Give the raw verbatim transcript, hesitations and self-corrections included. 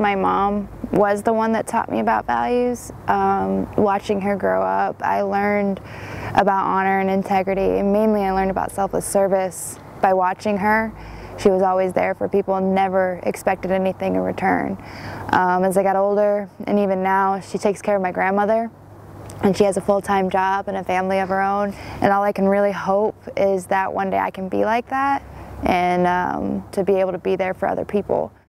my mom was the one that taught me about values. Um, watching her grow up, I learned about honor and integrity, and mainly I learned about selfless service by watching her. She was always there for people and never expected anything in return. Um, as I got older, and even now, she takes care of my grandmother, and she has a full-time job and a family of her own, and all I can really hope is that one day I can be like that, and um, to be able to be there for other people.